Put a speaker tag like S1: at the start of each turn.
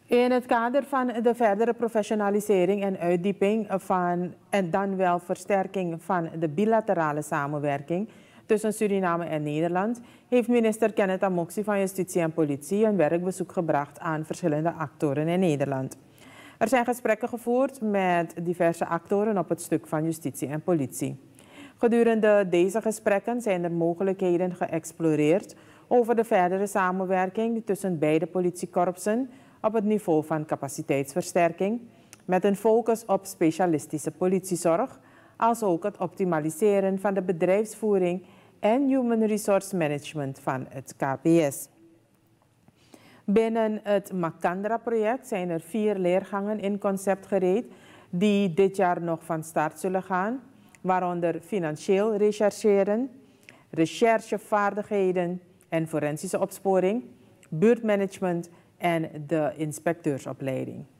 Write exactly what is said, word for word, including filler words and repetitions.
S1: In het kader van de verdere professionalisering en uitdieping van en dan wel versterking van de bilaterale samenwerking tussen Suriname en Nederland heeft minister Kenneth Amoxie van Justitie en Politie een werkbezoek gebracht aan verschillende actoren in Nederland. Er zijn gesprekken gevoerd met diverse actoren op het stuk van justitie en politie. Gedurende deze gesprekken zijn er mogelijkheden geëxploreerd over de verdere samenwerking tussen beide politiekorpsen op het niveau van capaciteitsversterking, met een focus op specialistische politiezorg, als ook het optimaliseren van de bedrijfsvoering en human resource management van het K P S. Binnen het Makandra-project zijn er vier leergangen in concept gereed die dit jaar nog van start zullen gaan, waaronder financieel rechercheren, recherchevaardigheden en forensische opsporing, buurtmanagement en de inspecteursopleiding.